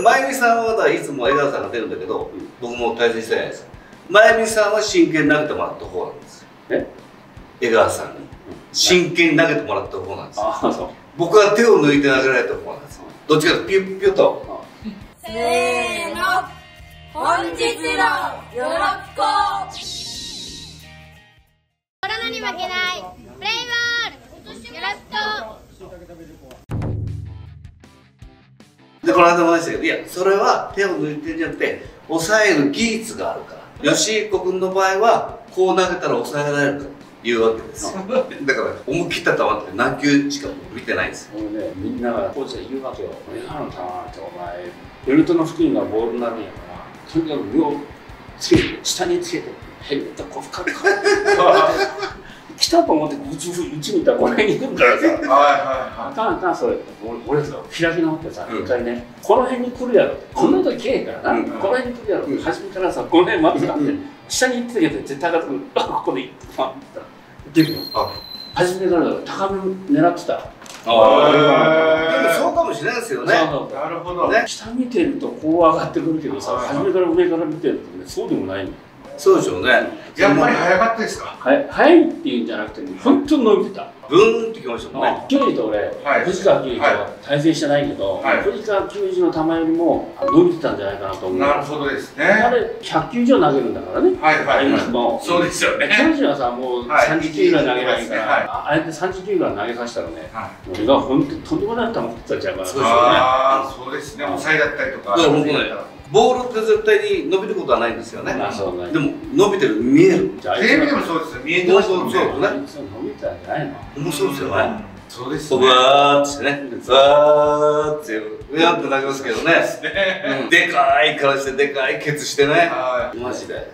真由美さんはいつも江川さんが出るんだけど、僕も対戦したじゃないですか。真由美さんは真剣に投げてもらった方なんです。江川さんに真剣に投げてもらった方なんですよ。僕は手を抜いて投げられた方なんですよ。どっちかというとピュッピュッと。 せーの、本日のよろっこ。コロナに負けないプレイボールよろっこ。 でこの間も話したけど、いやそれは手を抜いてるんじゃなくて抑える技術があるから、吉彦君の場合はこう投げたら抑えられるかというわけですよ。だから思い切った球って何球しか見てないんですよ。 みんながコーチで言うわけよ。今の球ってお前ベルトの付近がボールになるんやから、とにかく上をつけて下につけてヘルメットこう深く来たと思ってうち見たらこれに来るからさ、あかんあかんそれ。俺さ開き直ってさ、一回ね、この辺に来るやろ、この時けえからな、この辺に来るやろ、初めからさ、この辺待ってたんで、下に行ってたけど絶対高くここで行ってパンってでも初めから高め狙ってた。 でもそうかもしれないですよね。 なるほど。下見てるとこう上がってくるけどさ、初めから上から見てるとね、そうでもないの。 そうでしょうね。 やっぱり早かったですか？ 早いっていうんじゃなくて、本当に伸びてた。 ブーンってきましたもんね。 球児と俺、藤川球児とは対戦してないけど、藤川球児の球よりも伸びてたんじゃないかなと思う。 なるほどですね。 あれ100球以上投げるんだからね。 そうですよね。 球児はさ、もう30球ぐらい投げないから、あえて30球ぐらい投げさせたらね、俺が本当にとんでもない球打ってたんちゃうかな。 そうですね。抑えだったりとか。 ボールって絶対に伸びることはないんですよね。でも伸びてる見える。 テレビでもそうですよ。見えてますもんね。 そうね。 伸びたんじゃないの？ 面白いですよね。 そうですね。 僕はーってね、わーってうやって投げますけどね。でかいからしてでかいケツしてね。マジで。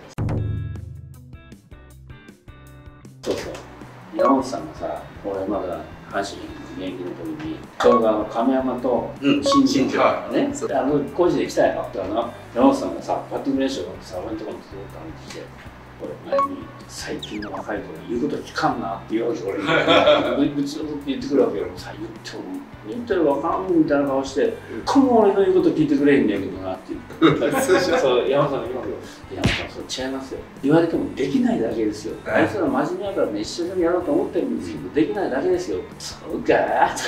そうそう。山本さんがさ、俺まだ阪神現役の時にちょうど亀山と新庄がね、工事で来たやろって山本さんがさ、バッティング練習がさ、俺のところにずっと歩いてきて、俺前に最近の若い子が言うこと聞かんなって言うわけ、俺に。ぶつぶつって言ってくるわけよ。さ、言ってるわかんみたいな顔して、この俺の言うこと聞いてくれへんねんけどなって言って。そう山本さんが言うわけよ。山本さん、それ違いますよ。言われてもできないだけですよ。あいつら真面目やからね、一生懸命やろうと思ってるんですけど、できないだけですよ。そうか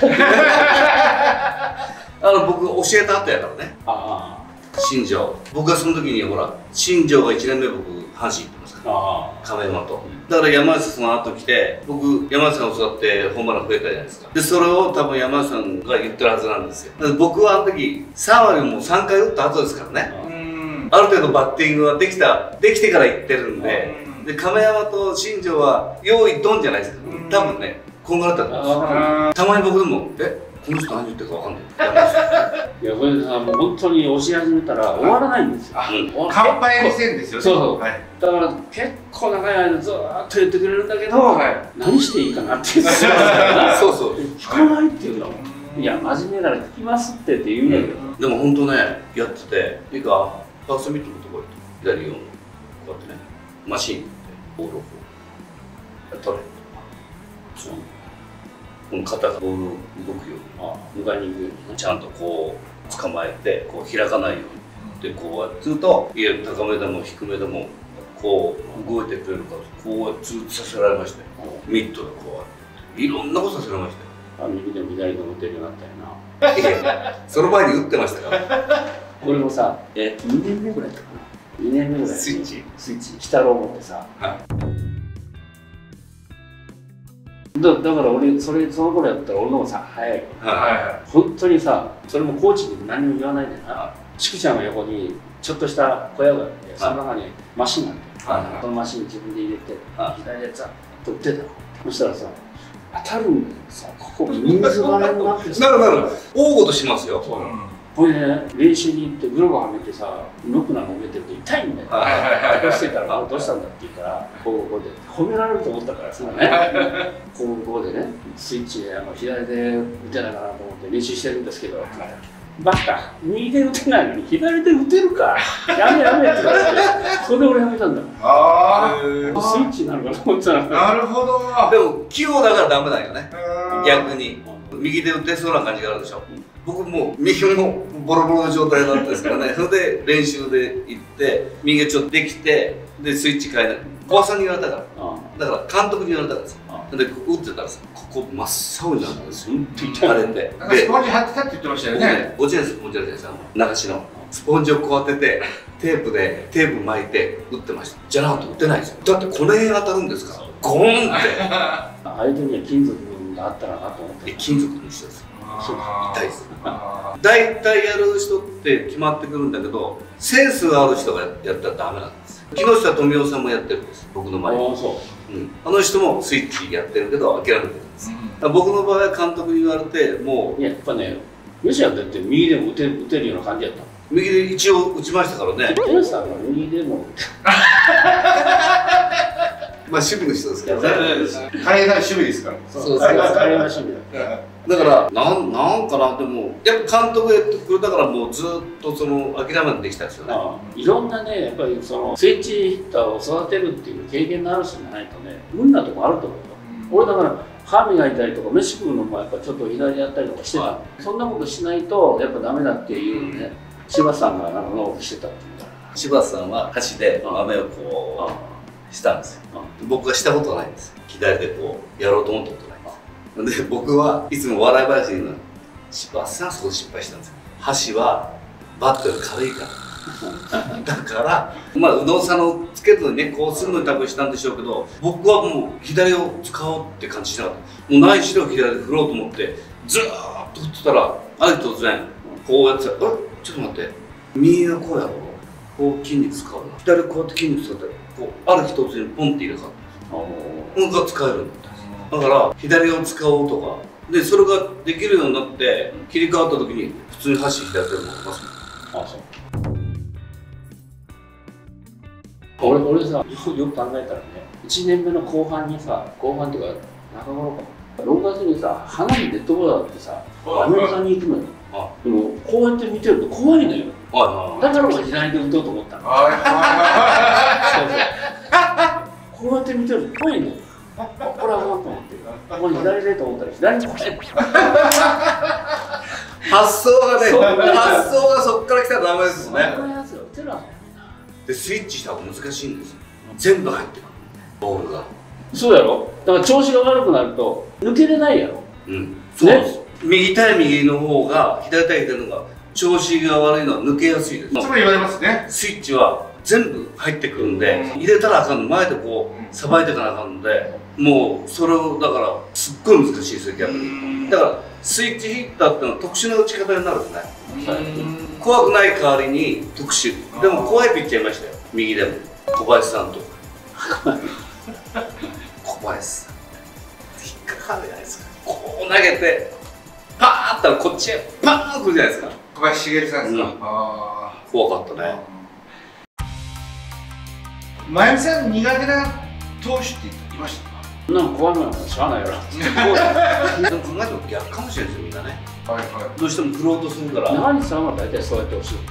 僕教えた後やからね。新庄。僕がその時にほら、新庄が1年目僕、阪神行ってますから。亀山と。だから山内さんその後来て、僕、山内さんを育ってホームラン増えたじゃないですか。で、それを多分山内さんが言ってるはずなんですよ。だから僕はあの時、3割も3回打った後ですからね。ある程度バッティングはできてから行ってるんで、で、亀山と新庄は用意ドンじゃないですか。多分ね、こんがらったと思うんですよ。たまに僕でも、この人何言ってるか分かんない。 いや、これでさ、もう本当に教え始めたら終わらないんですよ。 乾杯戦ですよね。 そうそう。だから結構長い間ずーっと言ってくれるんだけど、何していいかなって言ってそうそう。 聞かないっていうの。いや、真面目なら聞きますって言うんだけど。でも本当ね、やってて、いいか、ファーストミットのところ左4、こうやってね、マシンでボールをこう、取れ。この肩がボール動くように、迎えに行くようにちゃんとこう捕まえて、こう開かないようにでこうやってすると、いや高めでも低めでもこう動いてくれるから、こうやってずっとさせられましたよ。ミットでこうやっていろんなことさせられましたよ。 右でも左でも打てるようになったよな。 いや、その前に打ってましたから。 俺もさ、2年目ぐらいかな。2年目ぐらいにスイッチ鬼太郎持ってさ。だから俺その頃やったら俺の方がさ早い。本当にさ、それもコーチに何も言わないでな、宿舎の横にちょっとした小屋があって、その中にマシンがあって、そのマシン自分で入れて左でザッと打ってたの。そしたらさ、当たるんだけどさ、ここ水がねなってさ、 なる大ごとしますよ。 これね、練習に行ってグローブはめてさ、ノックなんか埋めてると痛いんだよ。どうしてたら、どうしたんだって言ったら、こうで褒められると思ったからさね、こうでね、スイッチで左で打てないかなと思って練習してるんですけど、バカ、右で打てないのに左で打てるか、やめって言われて、それで俺やめたんだ。スイッチになるかと思ってたら。 なるほど。 でも器用だからダメだよね。逆に右で打てそうな感じがあるでしょ。僕も右もボロボロの状態だったんですからね。それで練習で行って右がちょっとできて、でスイッチ変えない、小川さんに言われたから、だから監督に言われたからです。で打ってたらさ、ここ真っ青になるんですよ。あれでスポンジ貼ってたって言ってましたよね。 落ちないスポンジあるじゃないですか、流しのスポンジをこう当ててテープ巻いて打ってました。じゃなくて打てないですよ。だってこの辺当たるんですから、ゴーンって相手には金属があったらなと思って。 金属の人です。痛いです。大体やる人って決まってくるんだけど、センスがある人がやったらダメなんです。木下富美さんもやってるんです、僕の前に。あの人もスイッチやってるけど諦めてるんです。僕の場合は監督に言われて、もうやっぱね、吉田だって右でも打てるような感じやった。 右で一応打ちましたからね。 健さんが右でもまあ趣味の人ですからね。 華麗な趣味ですから。 そう華麗な趣味だ。 だからなんかな、でもやっぱ監督やってくれたからもうずっとその諦めてきたんですよね。 いろんなね、やっぱりそのスイッチヒッターを育てるっていう経験のある人じゃないとね、無理なとこあると思うよ。俺だから歯磨いたりとか飯食うのもやっぱちょっと左やったりとかしてた。そんなことしないとやっぱダメだっていうね、柴田さんがノーしてたっていうか。 柴田さんは箸で豆をこうしたんですよ。僕はしたことがないんです。左でこうやろうと思ったことないんです。で僕はいつも笑い話になる。柴田さんはそこで失敗したんですよ。箸はバットより軽いからだからまあうどんさんのつけずにね、こうするのに多分したんでしょうけど、僕はもう左を使おうって感じしなかった。もう何しろ左で振ろうと思ってずーっと振ってたら、ある日突然こうやってたら、ちょっと待って、右がこうやろう、こう筋肉使うな、左こうやって筋肉使ったら、こうある日突然ポンって入れ替わったんです。が使えるんだったんです。だから左を使おうとかで、それができるようになって切り替わった時に普通に箸左手で持ってますもん。 あ、そう。俺さ、よく考えたらね、1年目の後半にさ、後半っていうか中頃か6月にさ、花火デッドボーダーってさ、アメリカに行くのよ。でもこうやって見てると怖いのよ。だから俺左で打とうと思ったの。こうやって見てると怖いのよ。これはもうと思って、これ左でと思ったら左に怖い。 発想がね、発想がそっから来たらダメですね。でスイッチした方が難しいんですよ。全部入ってくるボールが。 そうやろ。だから調子が悪くなると抜けれないやろ。 そうです。右対右の方が、左対左の方が調子が悪いのは抜けやすいです。 いつも言われますね。 スイッチは全部入ってくるんで、入れたらあかんの、前でこうさばいていかなあかんので、もうそれをだからすっごい難しいですよ、逆に。だからスイッチヒッターっていうのは特殊な打ち方になるんですね。怖くない代わりに特殊。でも怖いピッチャーいましたよ、右でも。小林さんとか小林さん引っかかるじゃないですか。こう投げてパーンったらこっちへパーン来るじゃないですか。 小林茂さんですか。 怖かったね。 真由美さん苦手な投手って言いましたか。 なんか怖いものはしゃあないよな。 考えても逆かもしれないですよ、みんなね。どうしても振ろうとするから。 中西さんは大体そうやってほしい。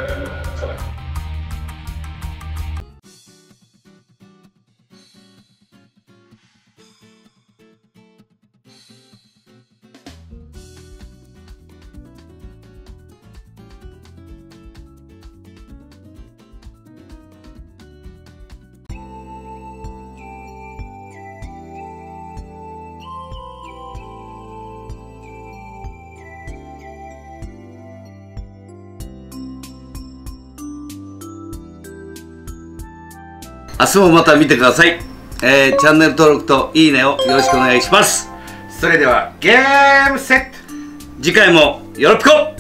明日もまた見てください。チャンネル登録といいねをよろしくお願いします。 それではゲームセット。 次回もよろぴこ。